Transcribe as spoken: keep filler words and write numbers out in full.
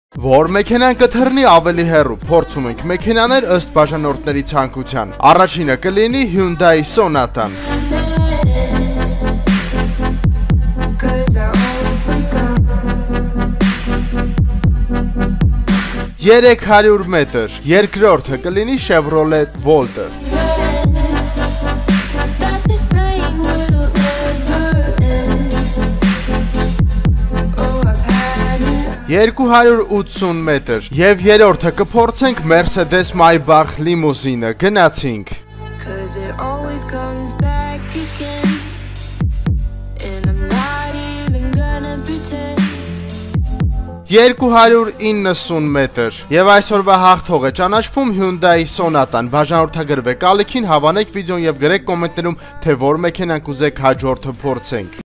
Որ մեքենան կթռնի ավելի հեռու, փորձում ենք մեքենաներ ըստ բաժանորդների ցանկության։ Առաջինը կլինի Hyundai Sonata-ն։ երեք հարյուր մետր, երկրորդը կլինի Chevrolet Volt-ը։ երկու հարյուր ութսուն մետր և երրորդը կփորձենք Mercedes Maybach Limousine-ը, գնացինք։ երկու հարյուր իննսուն մետր և այսօրվա հաղթողը ճանաչվում Hyundai Sonata-ն, բաժանորդագրվեք ալիքին, հավանեք վիդեոն և գրեք կոմենտներում, թե որ մեքենան կուզեք հաջորդը փորձենք։